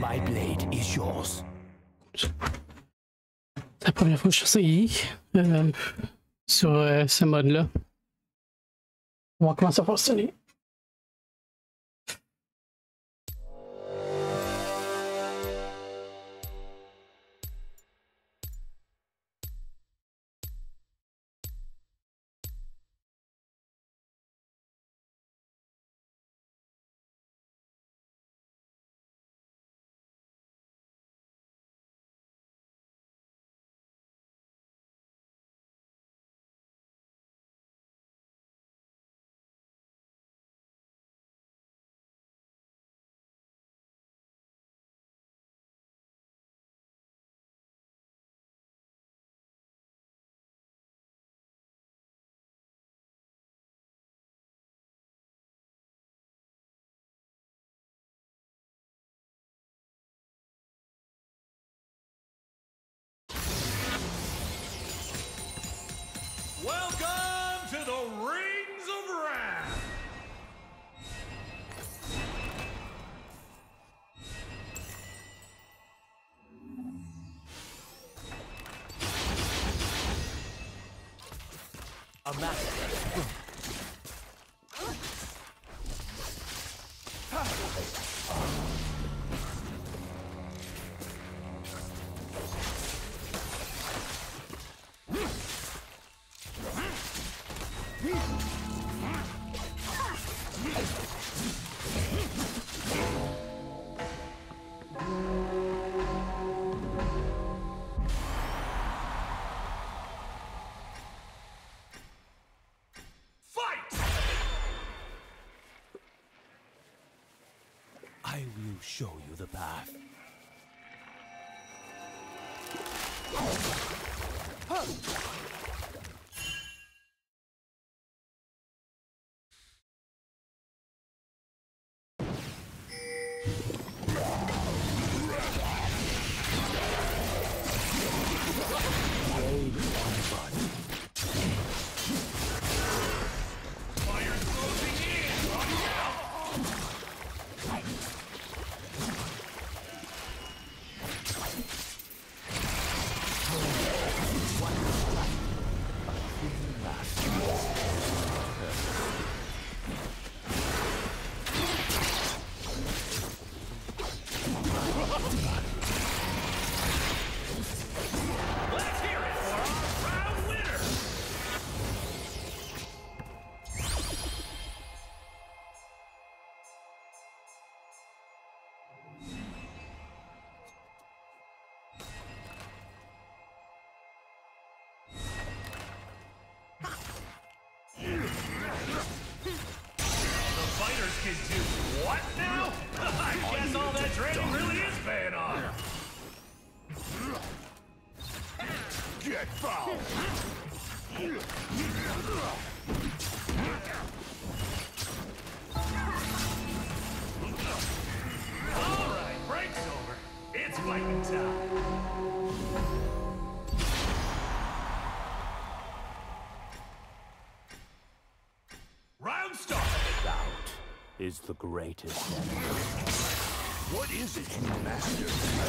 My blade is yours. C'est la première fois que je suis sur ce mode-là. On va voir comment ça fonctionne. Welcome to the Rings of Wrath! A master. I will show you the path. Can do what now? I guess all that training really is paying off. Get foul! All right, break's over. It's fighting time. Round start. Is the greatest enemy. What is it, you master?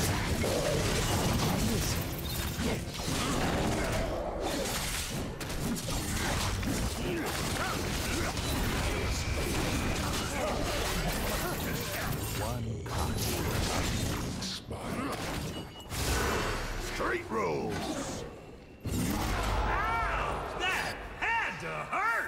One straight rules. Ouch! That had to hurt!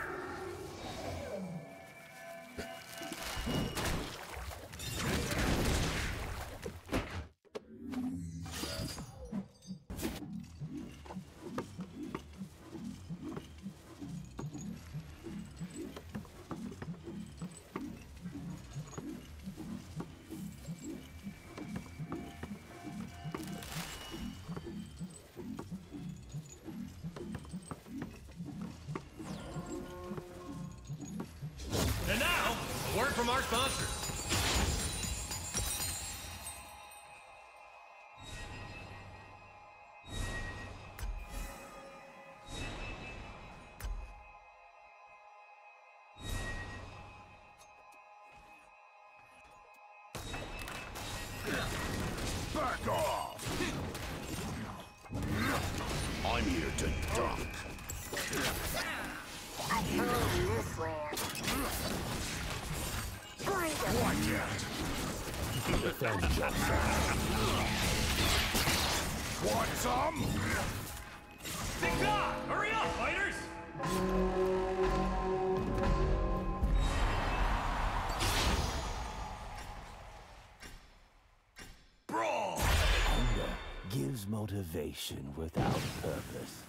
And now, a word from our sponsors. Back off! I'm here to dump. Like it! Defend yourself. Want some? TikTok! Hurry up, fighters! Brawl! Hunger gives motivation without purpose.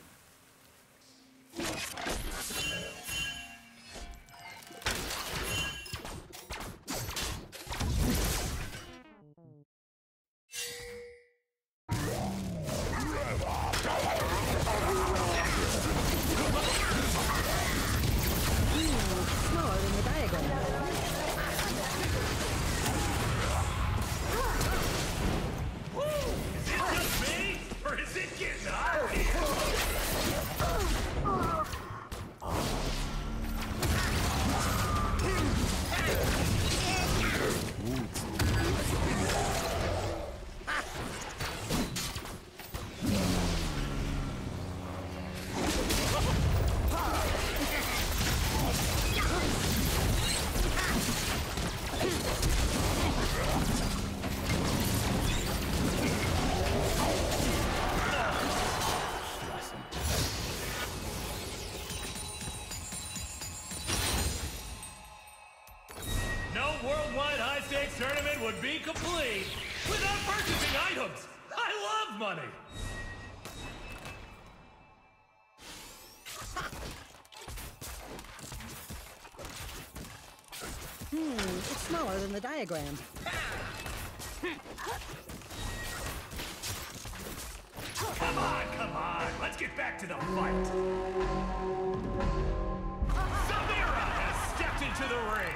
Smaller than the diagram. Is it just me? Or is it getting hot No worldwide high-stakes tournament would be complete without purchasing items. I love money. It's smaller than the diagram. Come on, let's get back to the fight. Samira has stepped into the ring.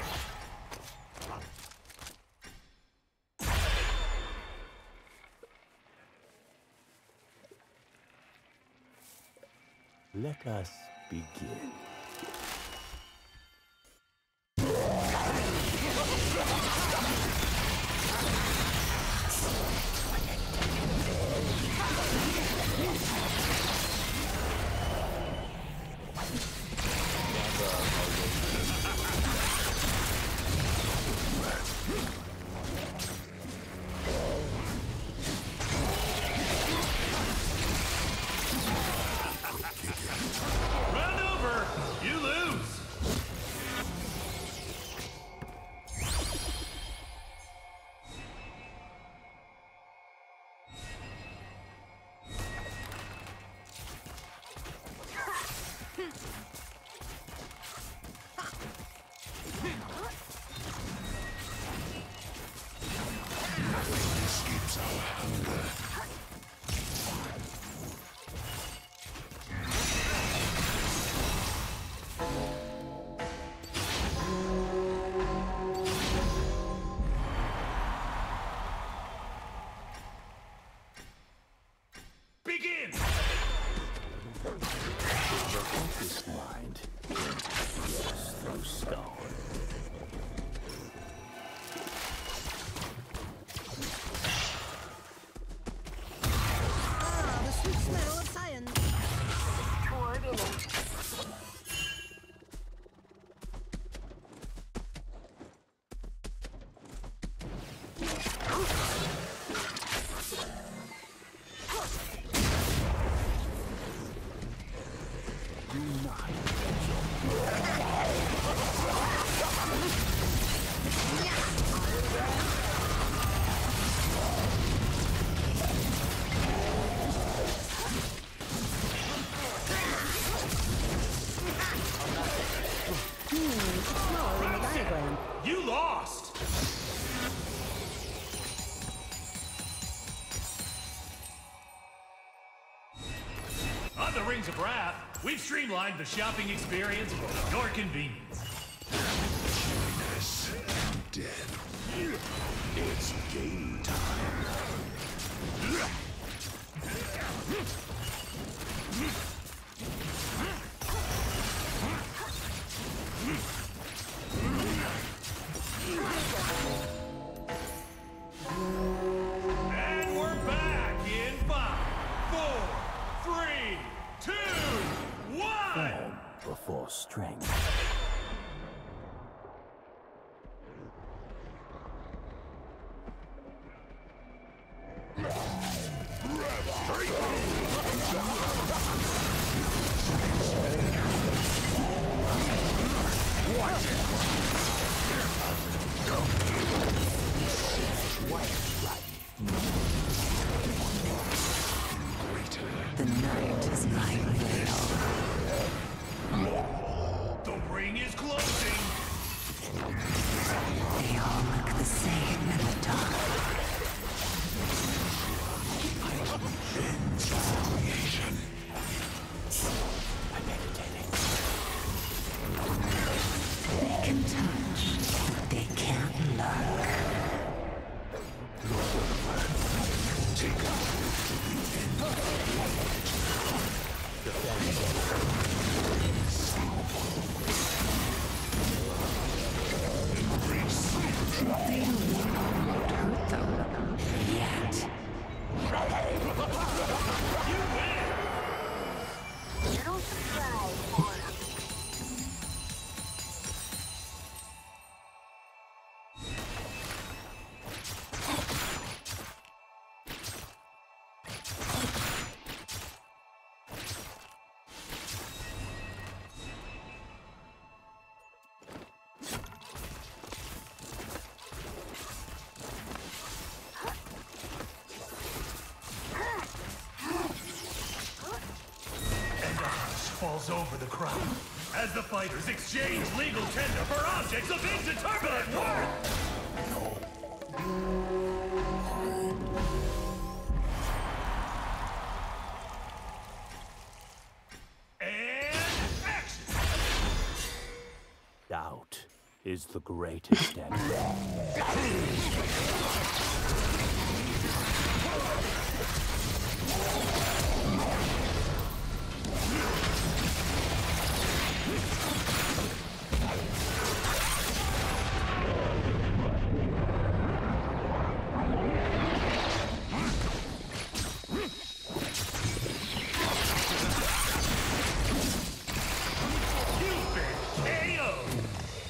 Let us begin. Round over, you lose. Escapes our hunger. Begin. The focused mind yes, through stone. Ah, the sweet smell of science. Do not Smaller than the diagram. You lost. On the Rings of Wrath, we've streamlined the shopping experience for your convenience. Yes, dead. It's game time. And we're The night is my veil. The ring is closing. They all look the same in the dark. I'm meditating. They can touch, but they can't look. They won't hurt them. Yet. Little surprise. And a hush falls over the crowd as the fighters exchange legal tender for objects of indeterminate worth. And action! Doubt is the greatest enemy. You've been KO'd.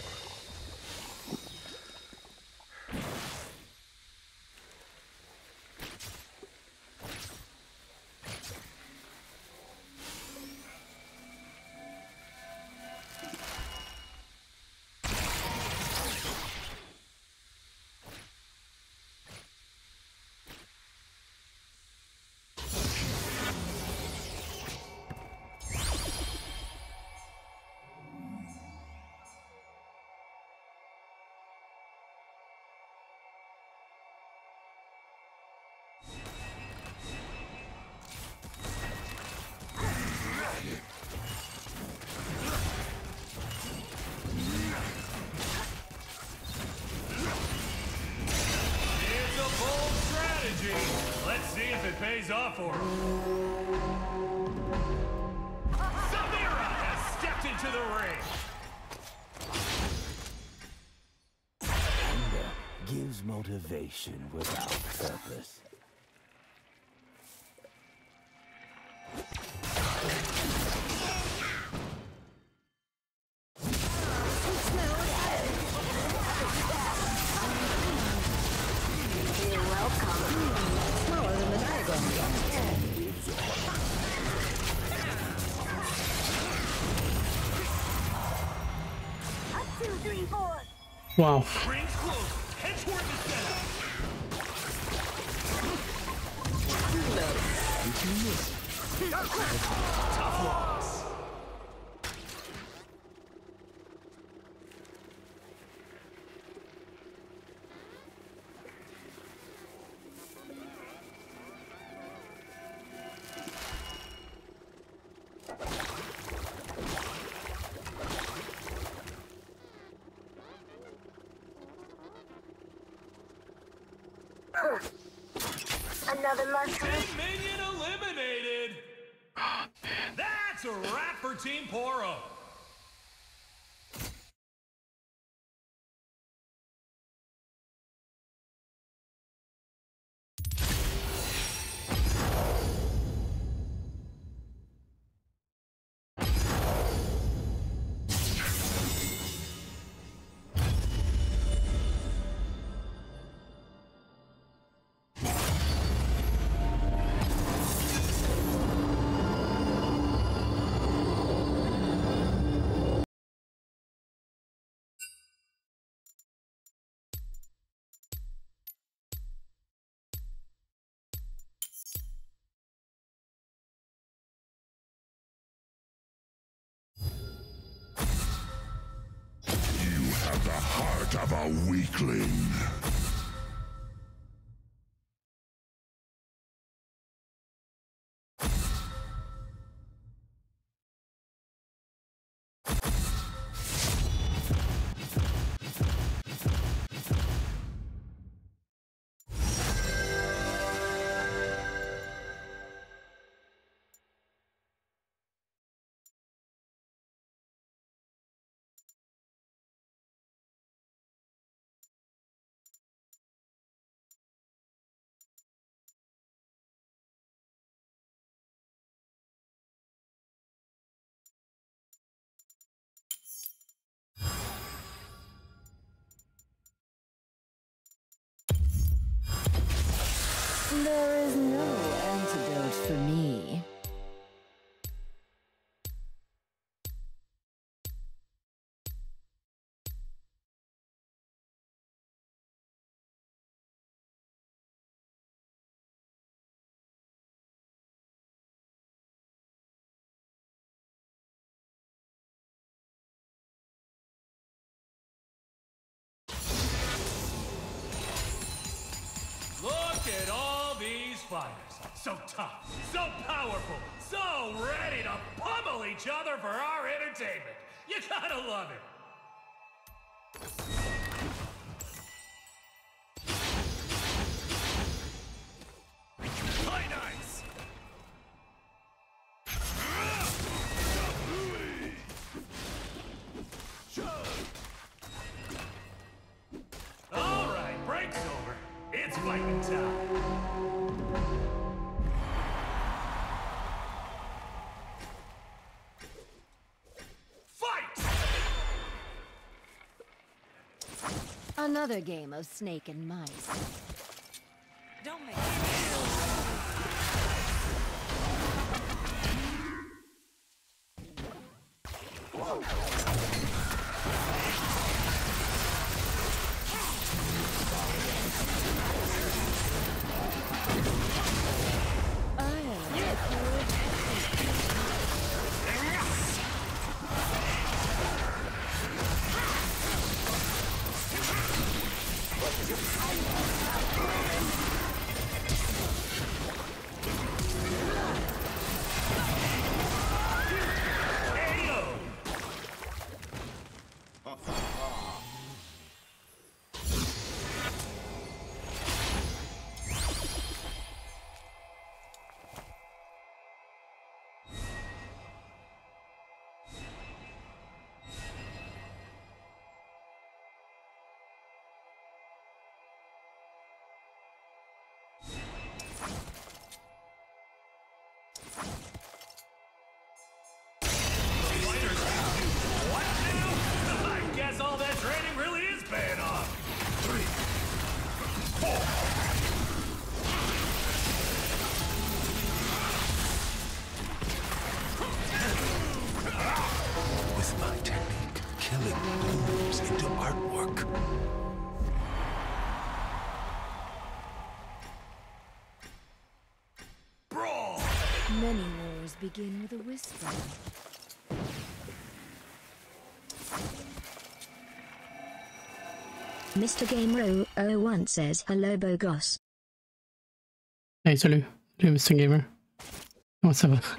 It's a bold strategy. Let's see if it pays off for him. Samira has stepped into the ring. Anger gives motivation without purpose. You're welcome. Smaller than the diagram. Up, 2, 3, 4. Wow. Rings close. Head toward the center. Tough loss. Another luncheon. Big minion eliminated. That's a wrap for Team Poro. A weakling. There is no antidote for me. Look at all these fighters. So tough, so powerful, so ready to pummel each other for our entertainment. You gotta love it. Play nice. All right, break's over. It's fighting time. Fight! Another game of snake and mice. Don't make Many wars begin with a whisper. Mr. Gamer 001 says hello Bogos. Hey, salut. Salut, Mr. Gamer. Comment ça va?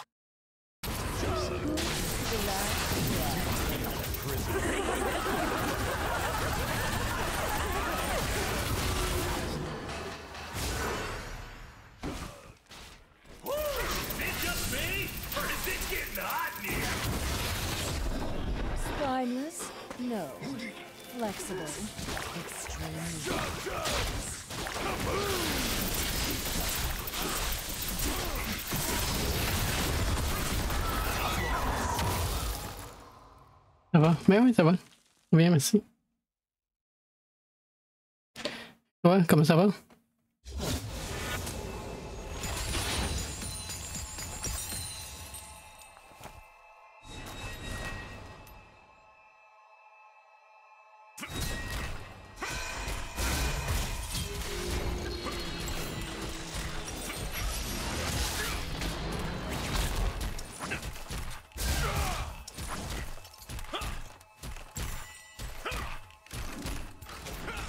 Spineless? No. Flexible. Extremely. Ça va? Ben oui, ça va. Bien, merci. Ouais, comment ça va?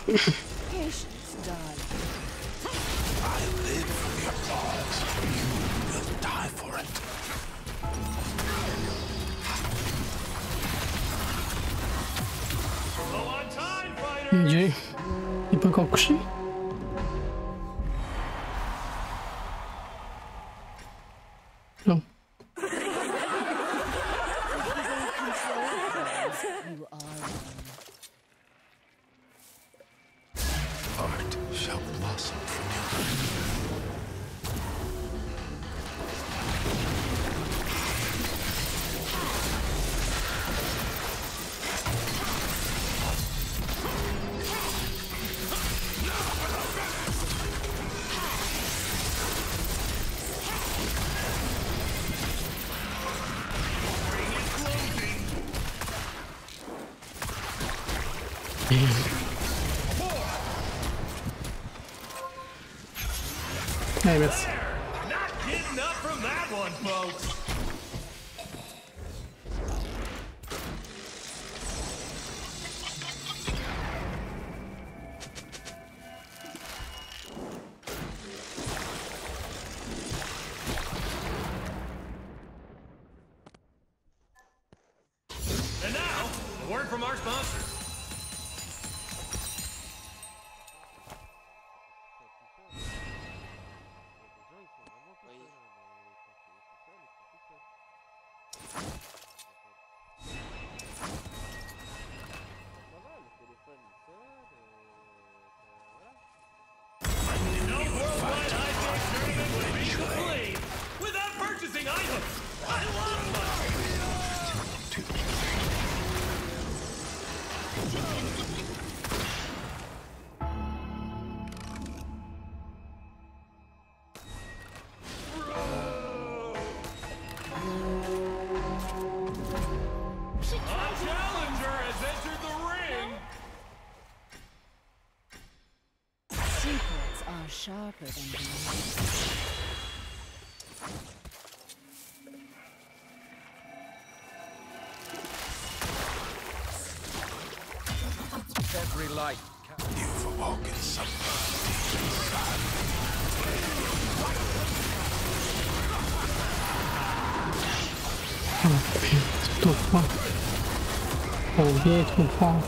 Patience, darling. I live for the applause. You will die for it. Low on time, fighter. Jay, il est pas encore couché? Non. You are Art shall blossom from your Allez, merci. Not getting up from that one, folks. And now, a word from our sponsor. No worldwide high-tech tournament would be complete without purchasing items. I love money. A challenger has entered the ring. secrets are sharper than blades. every light. You've awoken something. C'est trop froid. Oh, bien trop fort.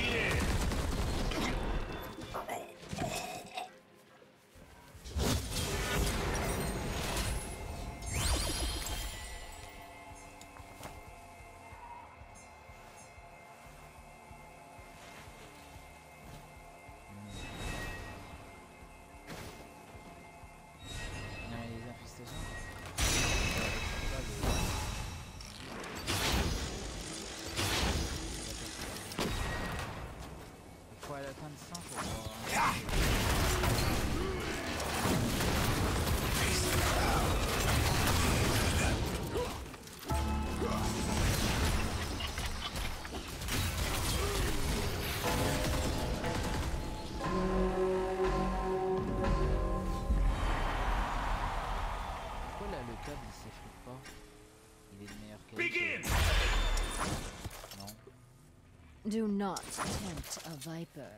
Do not tempt a viper.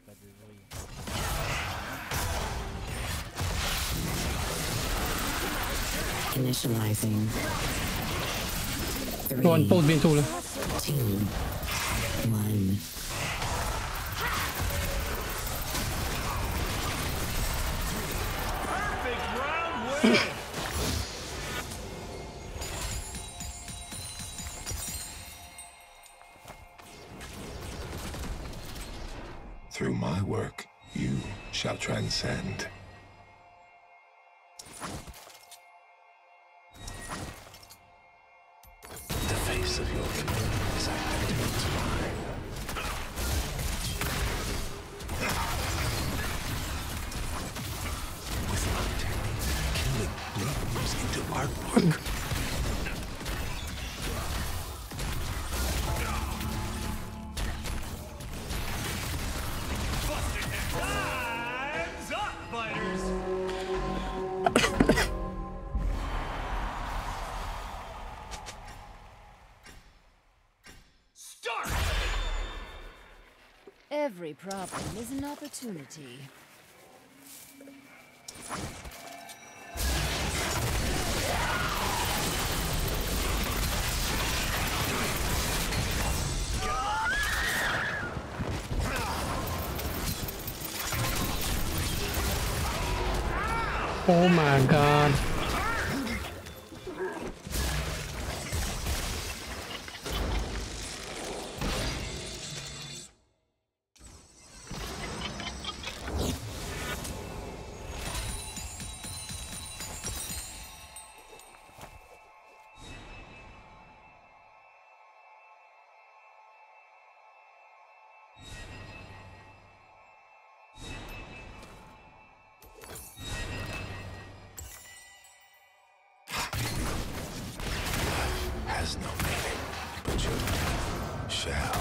Initializing. Bon, une pause bientôt là. 2, 1. Perfect round win. Through my work, you shall transcend. The face of your kingdom is identical to mine. With my technique, killing blooms into artwork. Time's up, fighters. Start. Every Every problem is an opportunity. Oh my god. Has no meaning, but you shall.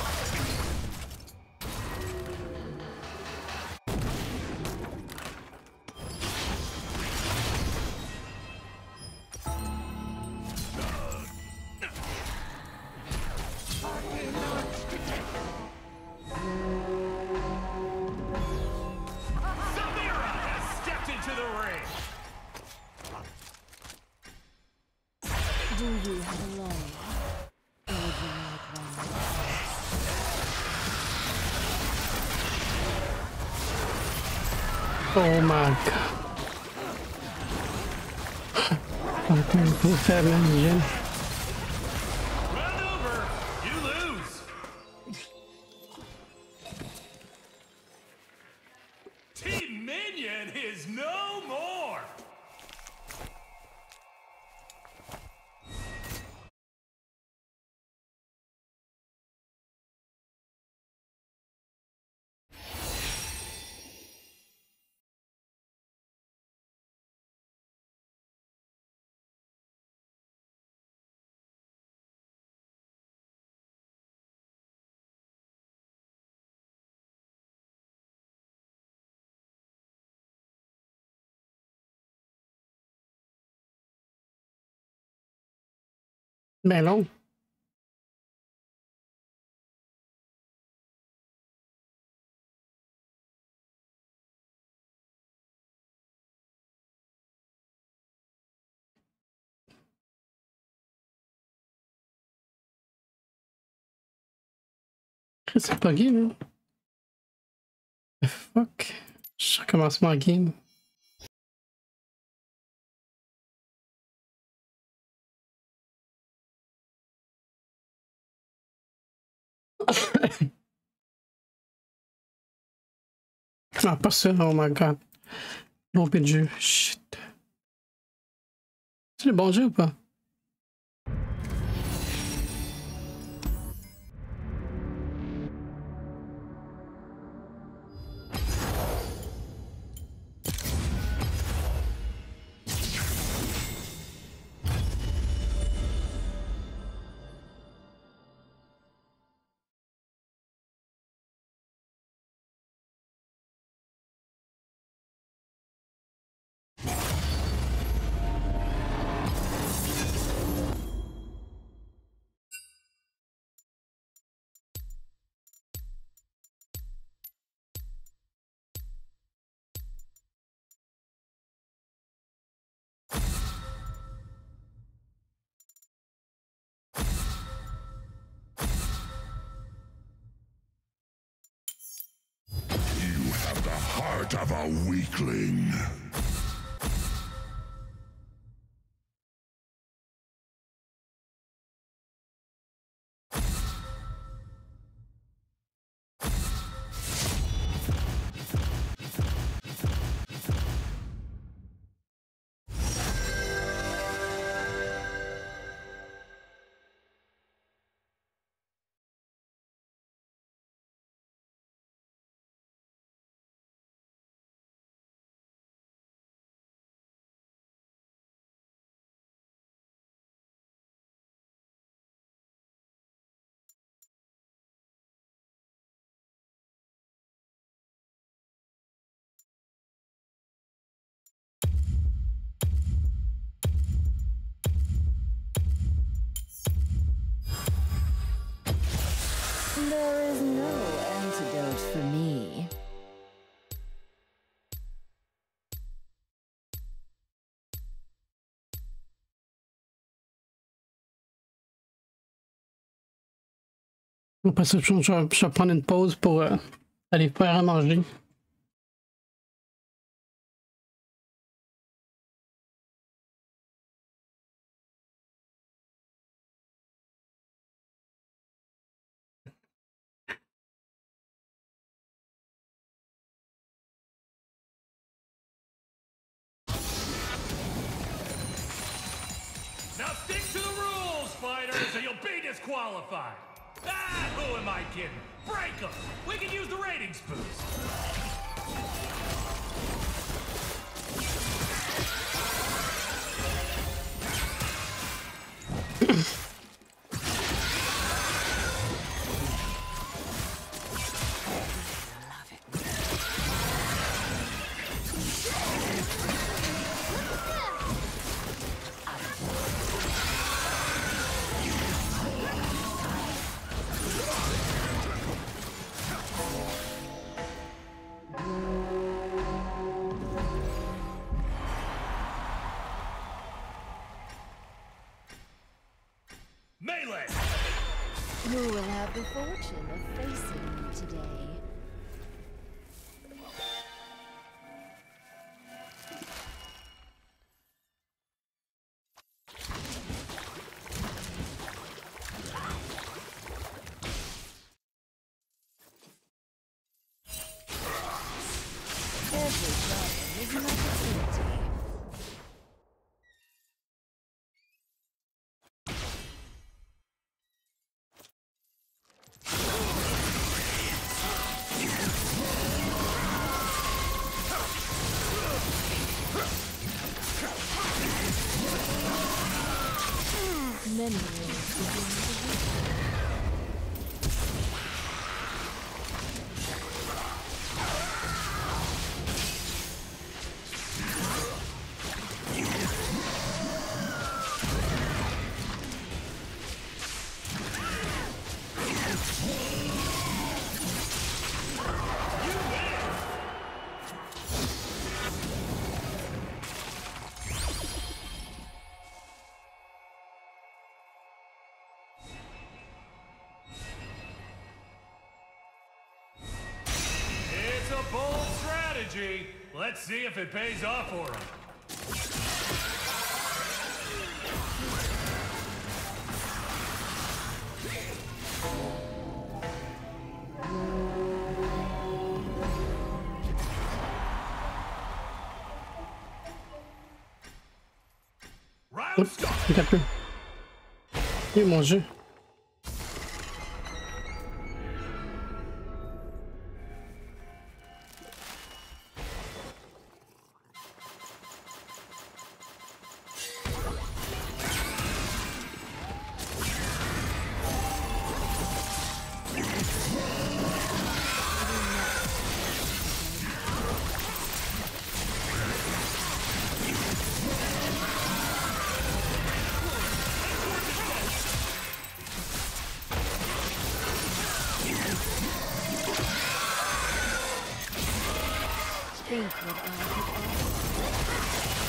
Samira has stepped into the ring. Do you have a line? Or would you like one? Oh my god. I'm pour faire de la hygiène. Round over. You lose. Team Minion is no more. Ben long. C'est pas game, hein? The fuck? Je recommence ma game. Ah, pas ça, oh my god. Loupé de jeu, shit. C'est le bon jeu ou pas? Heart of a weakling. There is no antidote for me. Après ça, je vais prendre une pause pour aller faire à manger. Now stick to the rules, fighters, or you'll be disqualified. Ah, who am I kidding? Break them. We can use the ratings boost. Melee! Who will have the fortune of facing you today? Every problem is an opportunity. Many ways begin to weaken. It's a bold strategy. Let's see if it pays off for him. Round Oups, start. un peu. Et mon jeu. Think what I could offer.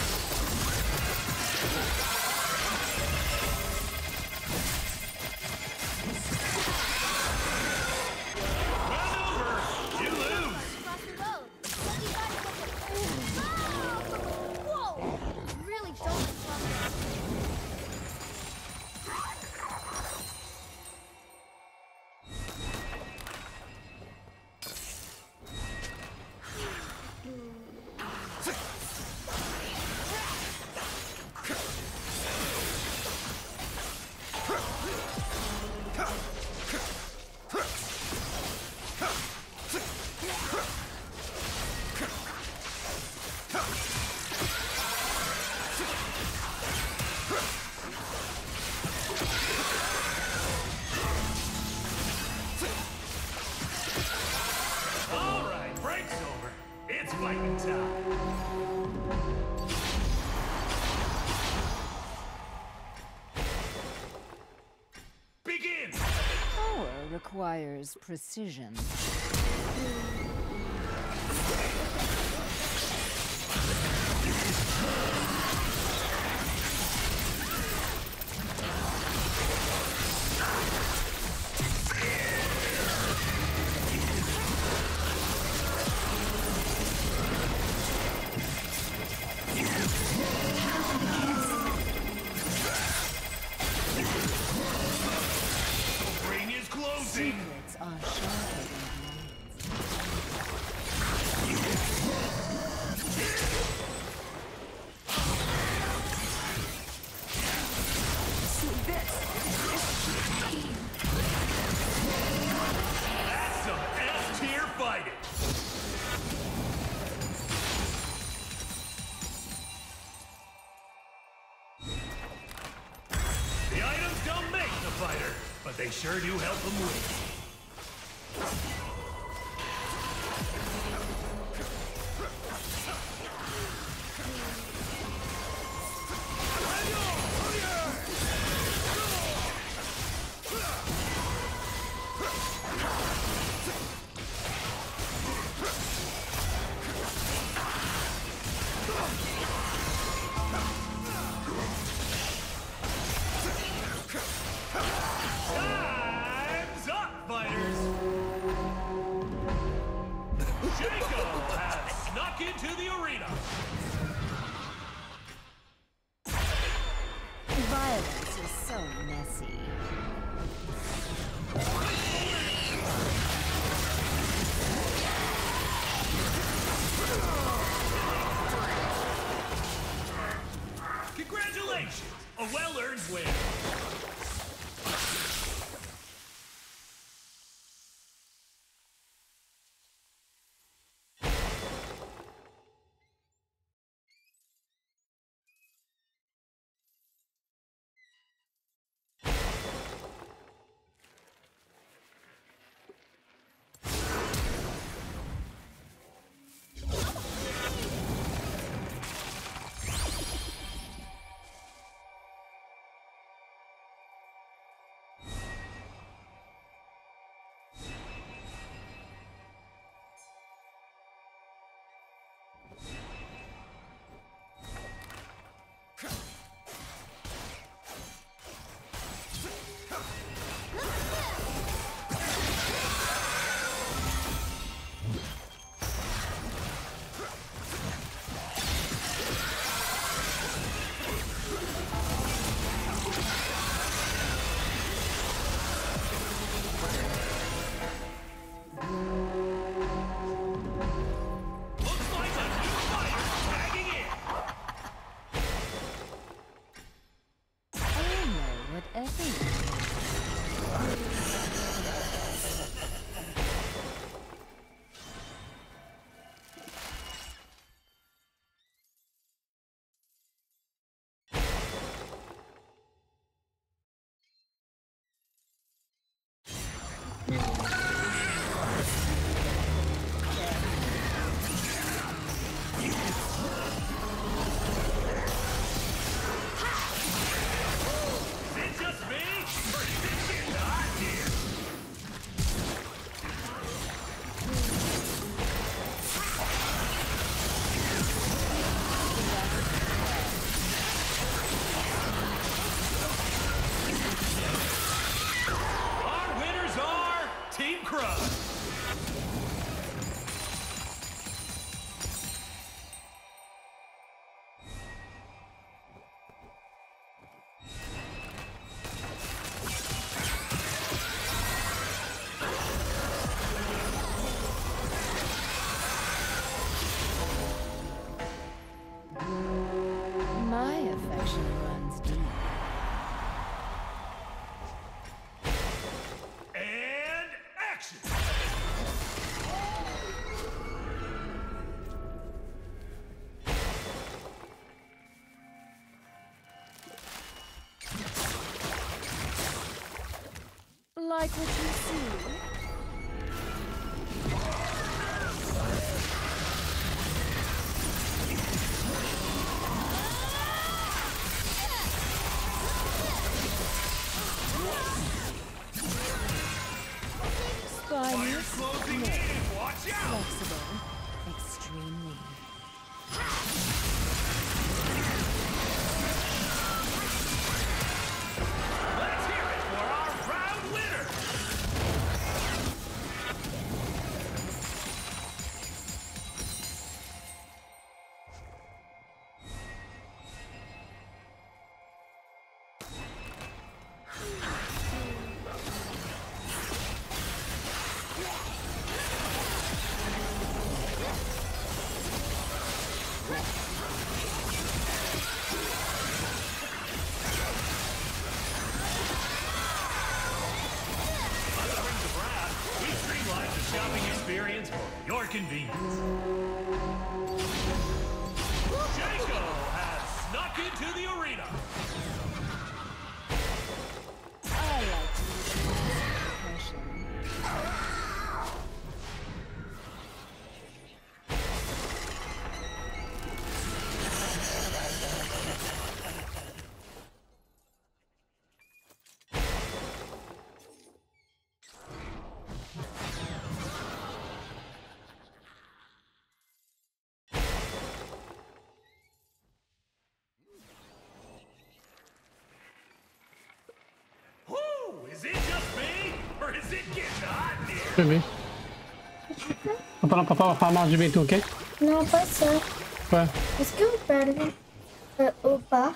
You lose. Across the road. What you got Whoa! Really shoulder strong. All right, break's over. It's fighting time. Begin. Power requires precision. items don't make the fighter, but they sure do help them win. Time's up, fighters! Shaco has snuck into the arena. Violence is so messy. Congratulations! A well-earned win. Looks like a new fighter tagging in. I know what everyone Is it just me? Or is this shit hot here? Our winners are Team Crush. My affection runs deep. And action! Like what you see? Fire's Spineless, closing no. in! Watch out! Flexible, extremely. Let's hear it for our round winner! Shopping experience for your convenience. Shaco has snuck into the arena. Bébé. Papa va faire manger bientôt, ok? Non, pas ça. Ouais. Est-ce que vous parlez au parc?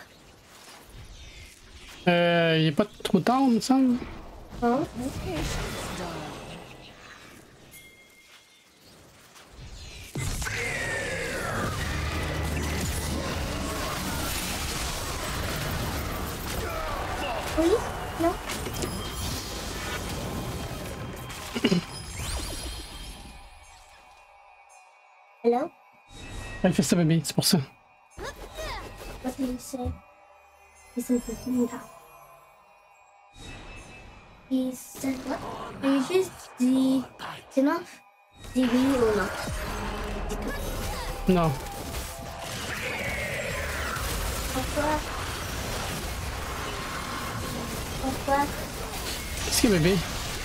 Il est pas trop tard, il me semble. Non. Oui? Non? Hello? Ouais, il fait ça, bébé, c'est pour ça. What did he say? He said the thing that. He said what? Are you just the enough? The oui or not? Non. Pourquoi? Pourquoi? Qu'est-ce qu'il y a, bébé?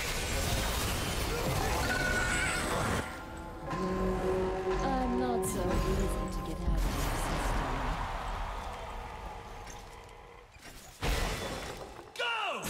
I'm not so easy to get out of your system. Go!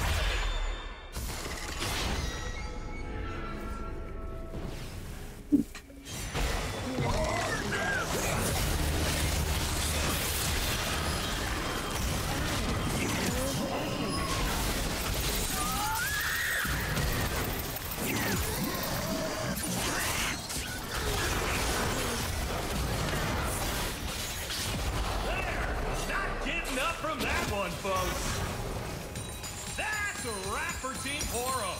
Not getting up from that one, folks. That's a wrap for Team Poro.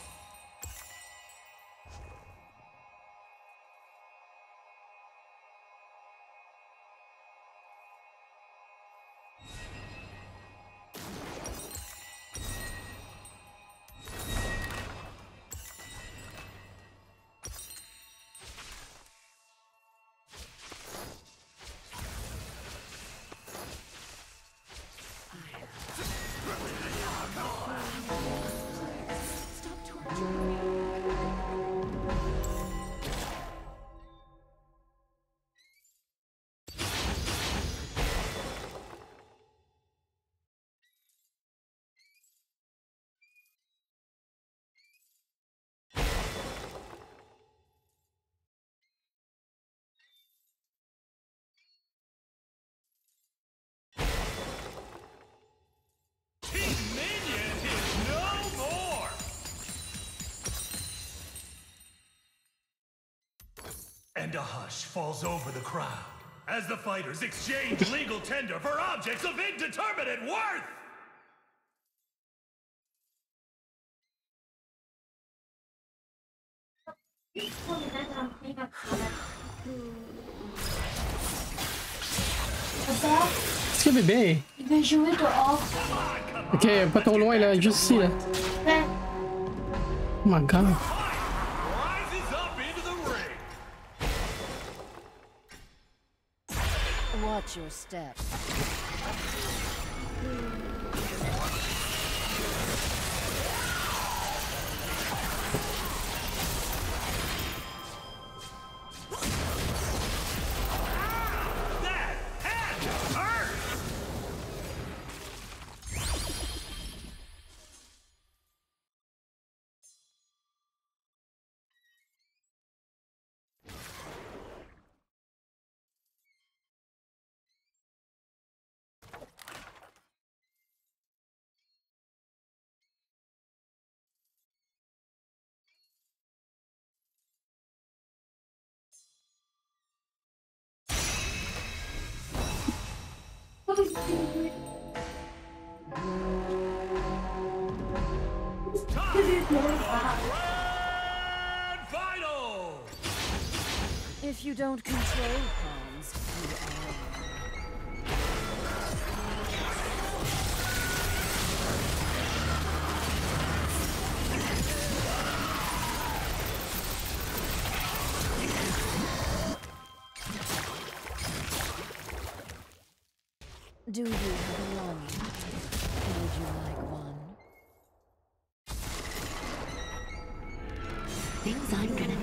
Team Minion is no more. And a hush falls over the crowd as the fighters exchange legal tender for objects of indeterminate worth. Qu'est-ce qu'il y a, bébé? Il veut jouer dehors. Ok, pas trop loin, là, juste ici, là. Ouais. Oh my god. Rises up into the ring. Watch your step. That had to hurt. Grand final! If you don't control pawns, you are. Do you have a longing? Would you like one? Things aren't gonna